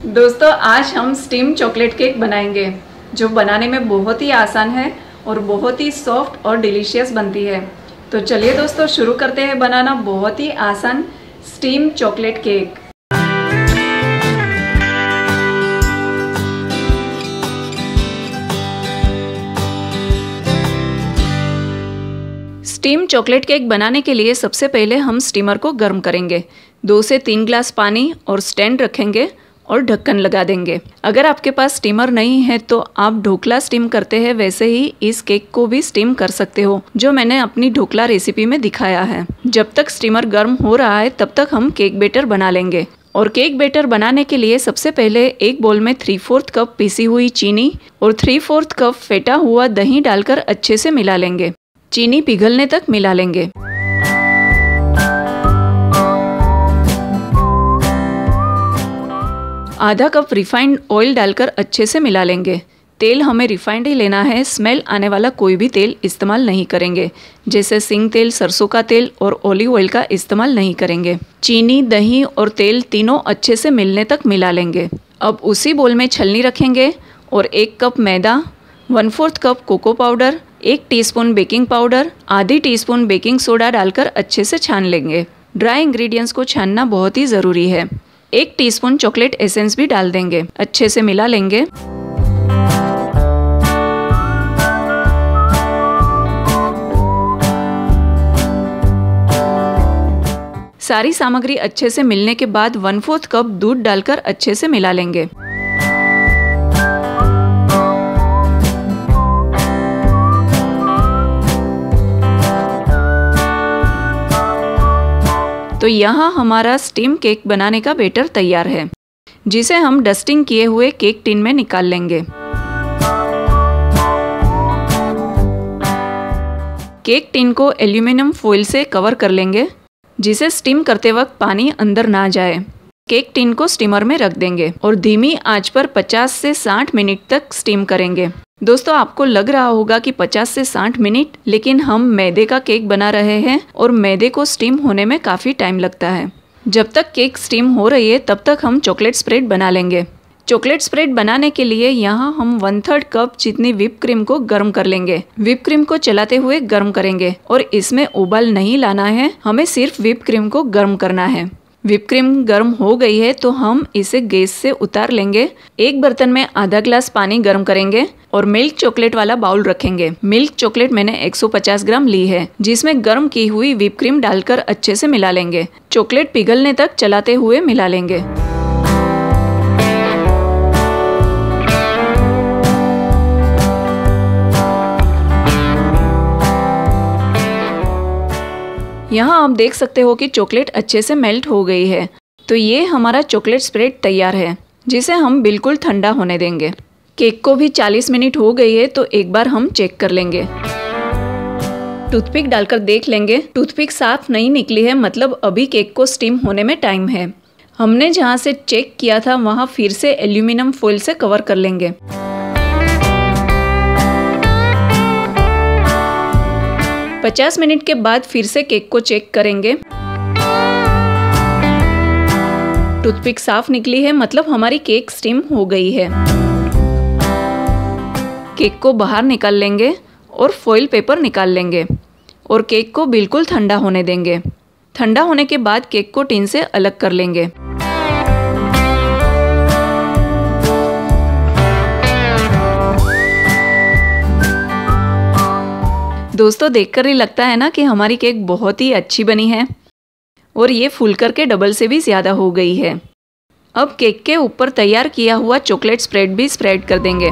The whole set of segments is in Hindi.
दोस्तों आज हम स्टीम चॉकलेट केक बनाएंगे जो बनाने में बहुत ही आसान है और बहुत ही सॉफ्ट और डिलीशियस बनती है। तो चलिए दोस्तों शुरू करते हैं बनाना बहुत ही आसान steam chocolate cake. Steam chocolate cake बनाने के लिए सबसे पहले हम स्टीमर को गर्म करेंगे। 2 से 3 ग्लास पानी और स्टैंड रखेंगे और ढक्कन लगा देंगे। अगर आपके पास स्टीमर नहीं है तो आप ढोकला स्टीम करते हैं वैसे ही इस केक को भी स्टीम कर सकते हो, जो मैंने अपनी ढोकला रेसिपी में दिखाया है। जब तक स्टीमर गर्म हो रहा है तब तक हम केक बैटर बना लेंगे। और केक बैटर बनाने के लिए सबसे पहले एक बोल में 3/4 कप पीसी हुई चीनी और 3/4 कप फेटा हुआ दही डालकर अच्छे से मिला लेंगे। चीनी पिघलने तक मिला लेंगे। आधा कप रिफाइंड ऑयल डालकर अच्छे से मिला लेंगे। तेल हमें रिफाइंड ही लेना है, स्मेल आने वाला कोई भी तेल इस्तेमाल नहीं करेंगे, जैसे सिंग तेल, सरसों का तेल और ऑलिव ऑयल का इस्तेमाल नहीं करेंगे। चीनी, दही और तेल तीनों अच्छे से मिलने तक मिला लेंगे। अब उसी बोल में छलनी रखेंगे और 1 कप मैदा, 1/4 cup cocoa powder, 1 teaspoon baking powder, आधी टीस्पून बेकिंग सोडा डालकर अच्छे से छान लेंगे। ड्राई इंग्रेडिएंट्स को छानना बहुत ही ज़रूरी है। 1 टीस्पून चॉकलेट एसेंस भी डाल देंगे, अच्छे से मिला लेंगे। सारी सामग्री अच्छे से मिलने के बाद 1/4 कप दूध डालकर अच्छे से मिला लेंगे। तो यहाँ हमारा स्टीम केक बनाने का बैटर तैयार है, जिसे हम डस्टिंग किए हुए केक टिन में निकाल लेंगे। केक टिन को एल्यूमिनियम फॉइल से कवर कर लेंगे, जिसे स्टीम करते वक्त पानी अंदर ना जाए। केक टिन को स्टीमर में रख देंगे और धीमी आंच पर 50 से 60 मिनट तक स्टीम करेंगे। दोस्तों आपको लग रहा होगा कि 50 से 60 मिनट, लेकिन हम मैदे का केक बना रहे हैं और मैदे को स्टीम होने में काफ़ी टाइम लगता है। जब तक केक स्टीम हो रही है तब तक हम चॉकलेट स्प्रेड बना लेंगे। चॉकलेट स्प्रेड बनाने के लिए यहाँ हम 1/3 कप जितनी व्हिप क्रीम को गर्म कर लेंगे। व्हिप क्रीम को चलाते हुए गर्म करेंगे और इसमें उबाल नहीं लाना है, हमें सिर्फ व्हिप क्रीम को गर्म करना है। व्हिप क्रीम गर्म हो गई है तो हम इसे गैस से उतार लेंगे। एक बर्तन में आधा ग्लास पानी गर्म करेंगे और मिल्क चॉकलेट वाला बाउल रखेंगे। मिल्क चॉकलेट मैंने 150 ग्राम ली है, जिसमें गर्म की हुई व्हिप क्रीम डालकर अच्छे से मिला लेंगे। चॉकलेट पिघलने तक चलाते हुए मिला लेंगे। यहाँ आप देख सकते हो कि चॉकलेट अच्छे से मेल्ट हो गई है। तो ये हमारा चॉकलेट स्प्रेड तैयार है, जिसे हम बिल्कुल ठंडा होने देंगे। केक को भी 40 मिनट हो गई है तो एक बार हम चेक कर लेंगे। टूथपिक डालकर देख लेंगे। टूथपिक साफ नहीं निकली है, मतलब अभी केक को स्टीम होने में टाइम है। हमने जहाँ से चेक किया था वहाँ फिर से एल्यूमिनियम फॉइल से कवर कर लेंगे। और 50 मिनट के बाद फिर से केक को चेक करेंगे। टूथपिक साफ निकली है, मतलब हमारी केक स्टीम हो गई है। केक को बाहर निकाल लेंगे और फॉइल पेपर निकाल लेंगे और केक को बिल्कुल ठंडा होने देंगे। ठंडा होने के बाद केक को टिन से अलग कर लेंगे। दोस्तों देखकर ही लगता है ना कि हमारी केक बहुत ही अच्छी बनी है और ये फूल करके डबल से भी ज़्यादा हो गई है। अब केक के ऊपर तैयार किया हुआ चॉकलेट स्प्रेड भी स्प्रेड कर देंगे।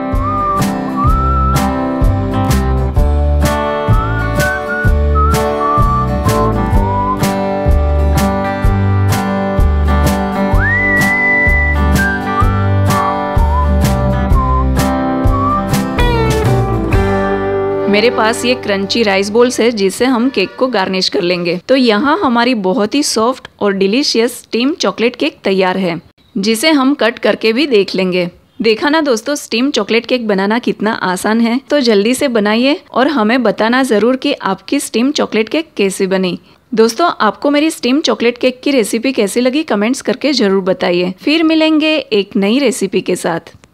मेरे पास ये क्रंची राइस बोल्स है, जिससे हम केक को गार्निश कर लेंगे। तो यहाँ हमारी बहुत ही सॉफ्ट और डिलीशियस स्टीम चॉकलेट केक तैयार है, जिसे हम कट करके भी देख लेंगे। देखा ना दोस्तों, स्टीम चॉकलेट केक बनाना कितना आसान है। तो जल्दी से बनाइए और हमें बताना ज़रूर कि आपकी स्टीम चॉकलेट केक कैसी बनी। दोस्तों, आपको मेरी स्टीम चॉकलेट केक की रेसिपी कैसी लगी कमेंट्स करके ज़रूर बताइए। फिर मिलेंगे एक नई रेसिपी के साथ।